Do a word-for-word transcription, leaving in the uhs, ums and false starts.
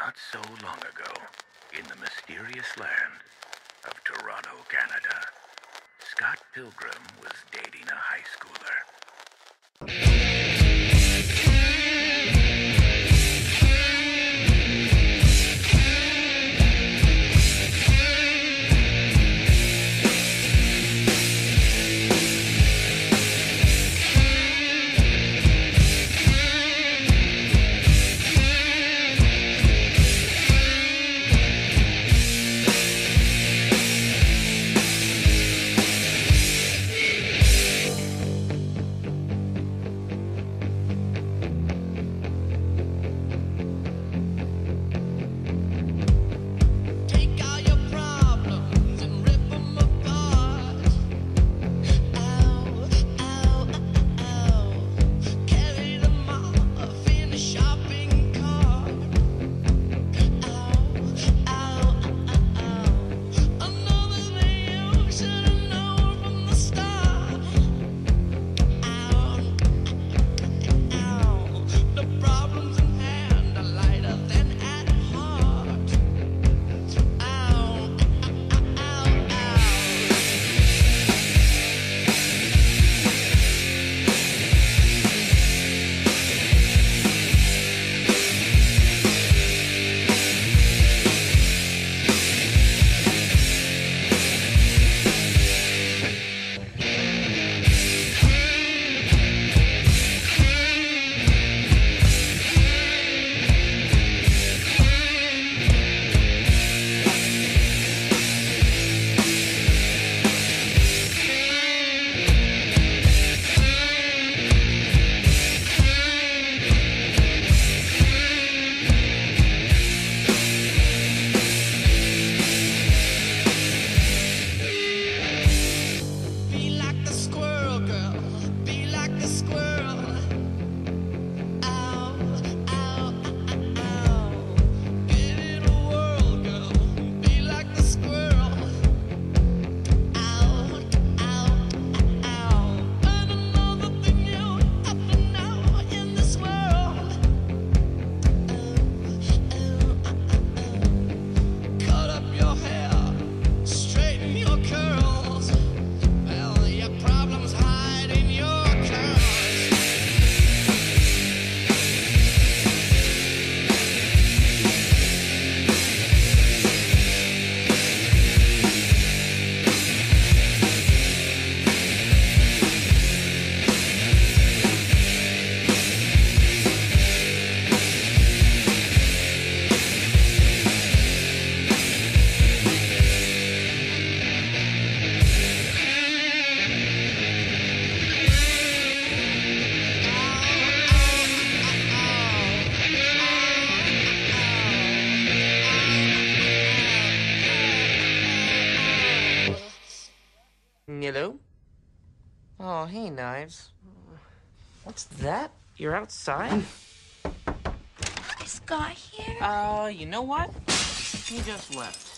Not so long ago, in the mysterious land of Toronto, Canada, Scott Pilgrim was dating a high schooler. Hello? Oh, hey, Knives. What's that? You're outside? Is Scott here? Uh, you know what? He just left.